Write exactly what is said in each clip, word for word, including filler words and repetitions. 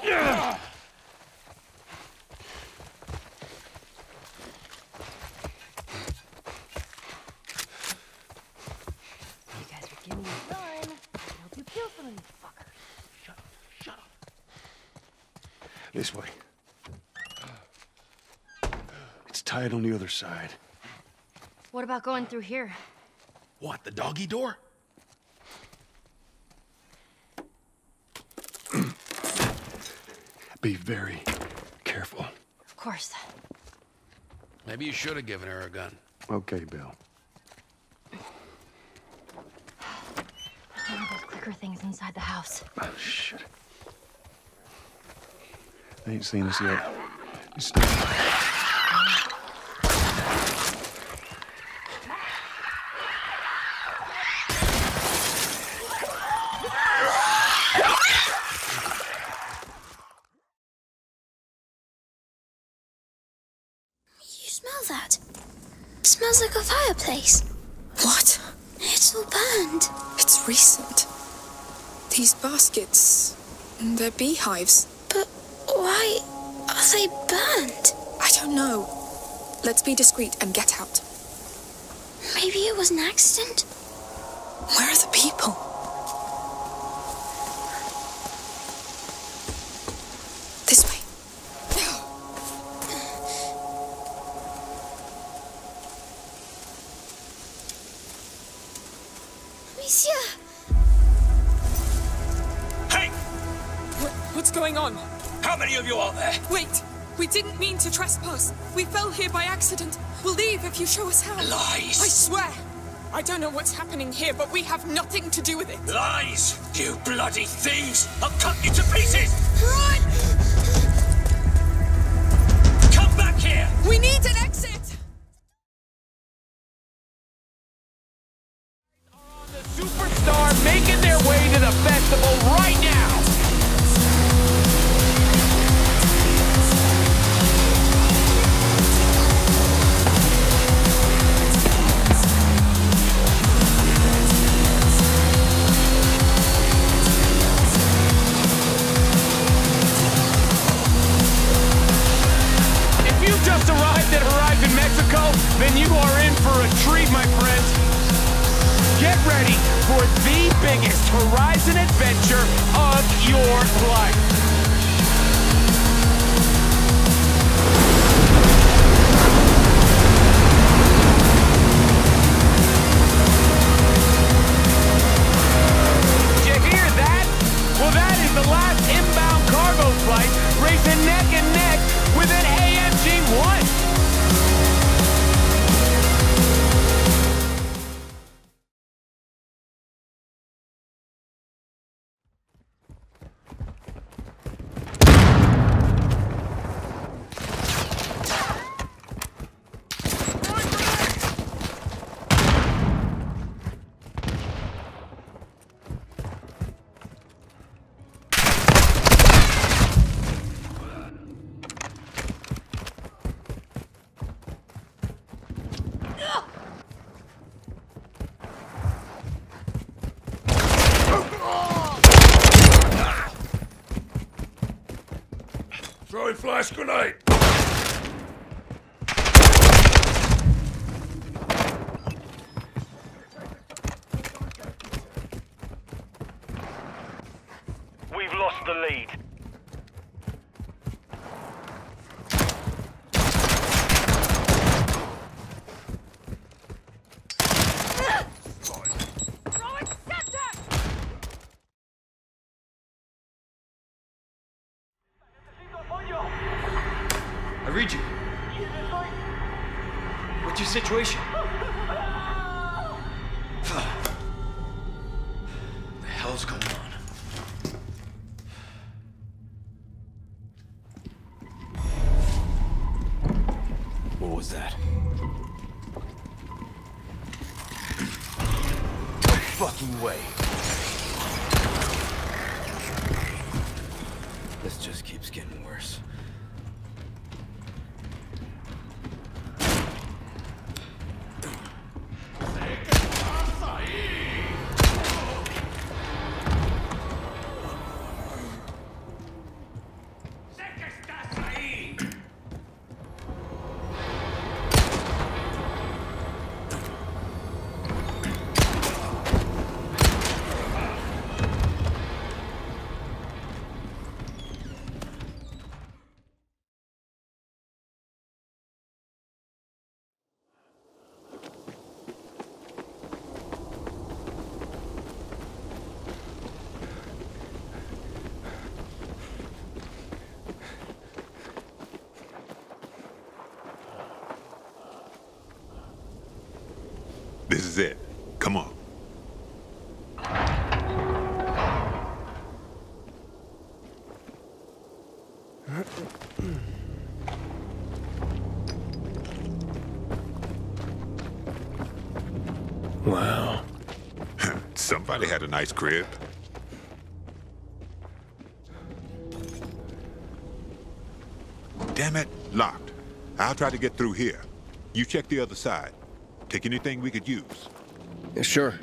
This way. It's tied on the other side. What about going through here? What, the doggy door? Be very careful. Of course. Maybe you should have given her a gun. Okay, Bill. One of those clicker things inside the house. Oh, shit. They ain't seen us yet. Just stay quiet. You smell that? It smells like a fireplace. What? It's all burned. It's recent. These baskets, they're beehives. But why are they burned? I don't know. Let's be discreet and get out. Maybe it was an accident? Where are the people? This way. Monsieur! Hey! What, what's going on? How many of you are there? Wait! We didn't mean to trespass. We fell here by accident. We'll leave if you show us how. Lies! I swear! I don't know what's happening here, but we have nothing to do with it. Lies! You bloody thieves! I'll cut you to pieces! Run! Come back here! We need an exit! The superstar making their way to the festival right now! Just arrived at Horizon Mexico, then you are in for a treat, my friends. Get ready for the biggest Horizon adventure of your life. Did you hear that? Well, that is the last inbound cargo flight racing neck and neck with an A M G one. Throwing flash grenade! We've lost the lead. I read you. What's your situation? What the hell's going on? What was that? No fucking way. This just keeps getting worse. This is it. Come on. Wow. Somebody had a nice crib. Damn it, locked. I'll try to get through here. You check the other side. Take anything we could use. Yeah, sure.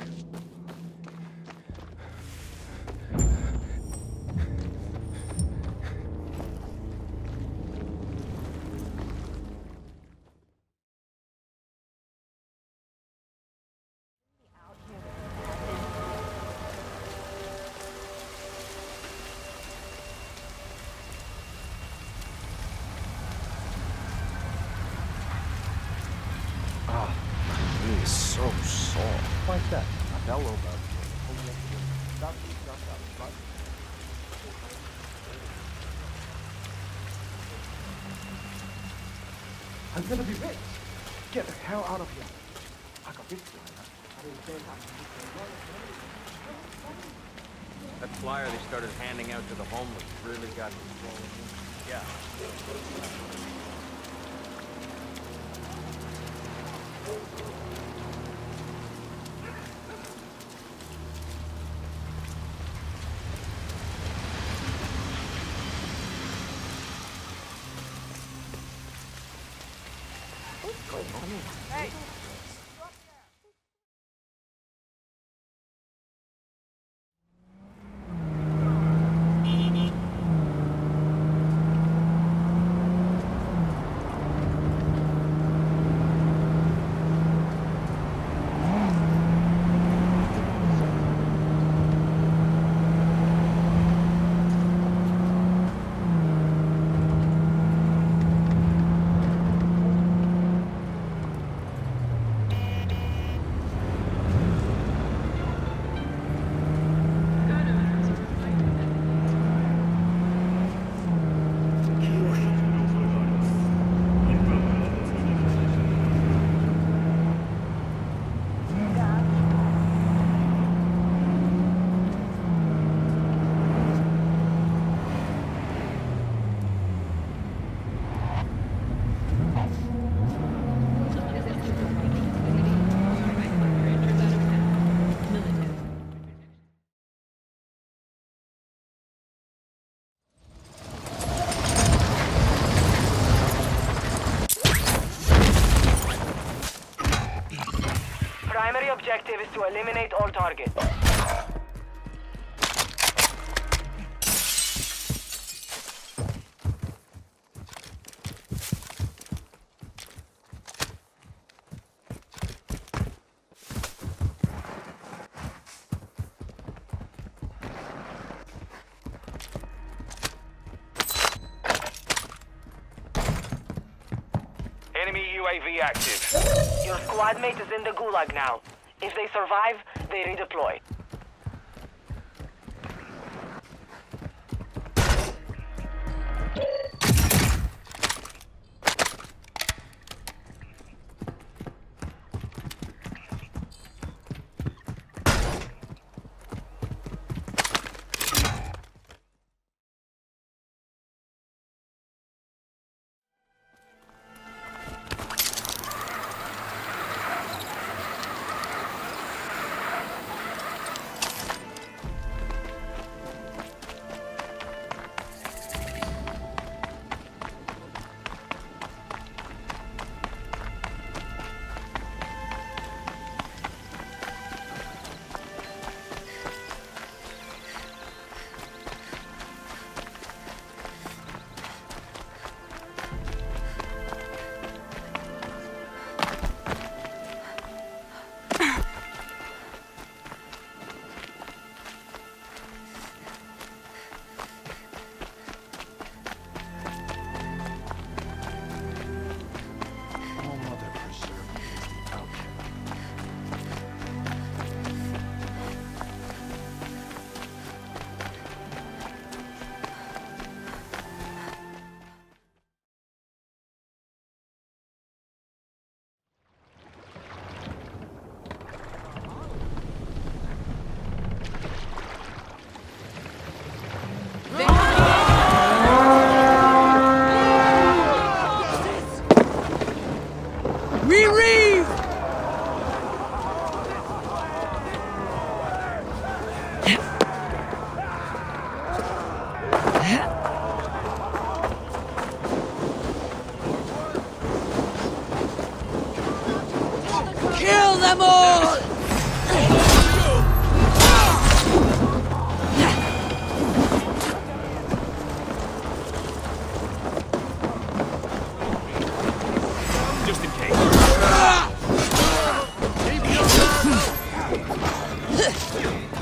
So soft. Like that. A bell over. I'm gonna be rich. Get the hell out of here. I got this guy. That flyer they started handing out to the homeless really got me swollen. Yeah. Hey! Primary objective is to eliminate all targets. Enemy U A V active. Your squad mate is in the gulag now. If they survive, they redeploy.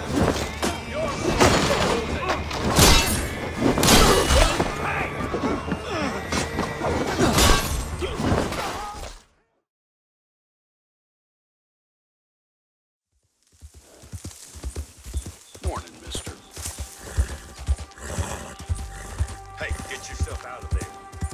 Morning, mister. Hey, get yourself out of there.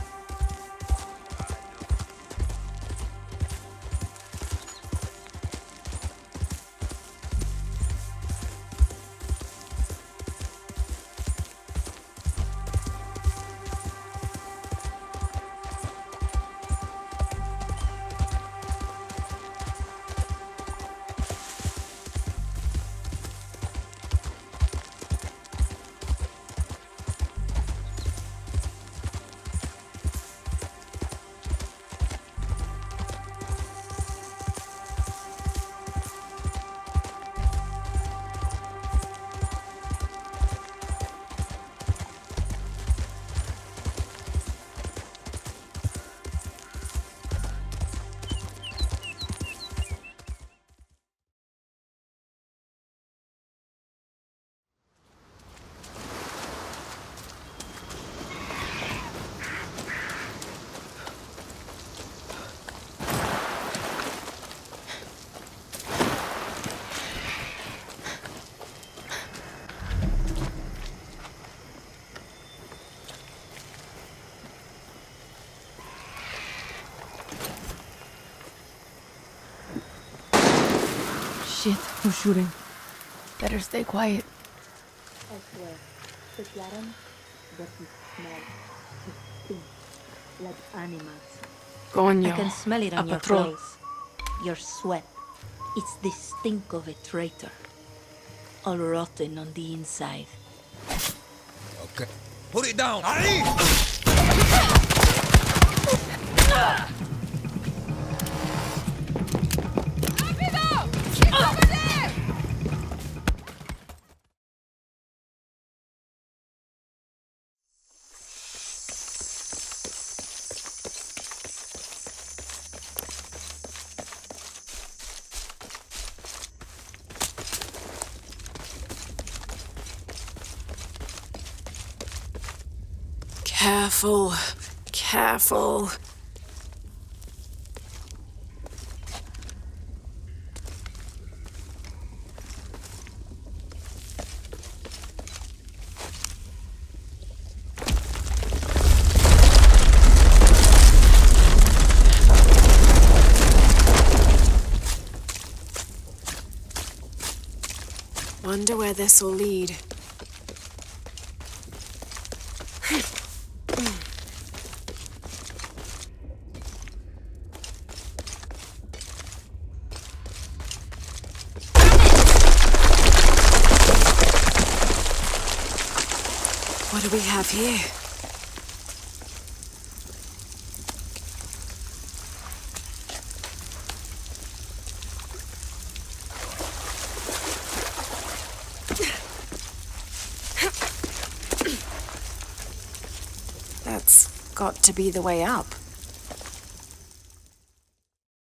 Shit, who's shooting? Better stay quiet. I swear, the Claren doesn't smell. It stinks like animals. Coño, I can smell it a on your patrol. clothes, your sweat. It's the stink of a traitor. All rotten on the inside. Okay. Put it down! Ali! Careful, careful. Wonder where this will lead. What do we have here? That's got to be the way up.